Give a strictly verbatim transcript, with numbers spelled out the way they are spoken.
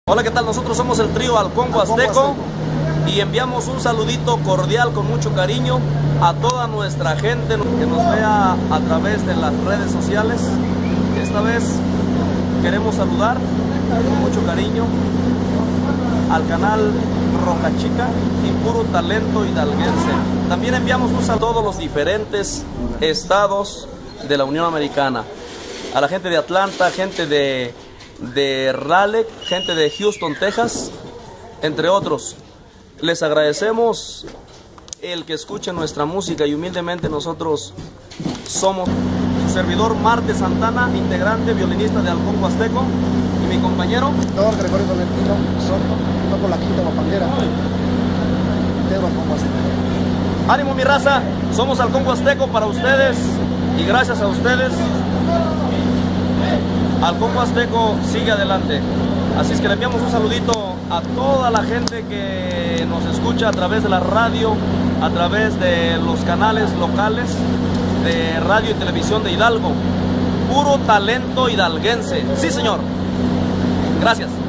Hola, ¿qué tal? Nosotros somos el trío Halcón Huasteco y enviamos un saludito cordial con mucho cariño a toda nuestra gente que nos vea a través de las redes sociales. Esta vez queremos saludar con mucho cariño al canal Roca Chica y Puro Talento Hidalguense. También enviamos un saludo a todos los diferentes estados de la Unión Americana, a la gente de Atlanta, gente de de Raleigh, gente de Houston, Texas, entre otros. Les agradecemos el que escuchen nuestra música y humildemente nosotros somos su servidor Marte Santana, integrante, violinista de Halcón Huasteco, y mi compañero Doctor Gregorio Tolentino Soto, toco la quinta guapandera de Halcón Huasteco. Ánimo, mi raza, somos Halcón Huasteco para ustedes y gracias a ustedes Halcón Huasteco sigue adelante. Así es que le enviamos un saludito a toda la gente que nos escucha a través de la radio, a través de los canales locales de radio y televisión de Hidalgo. Puro talento hidalguense. Sí, señor. Gracias.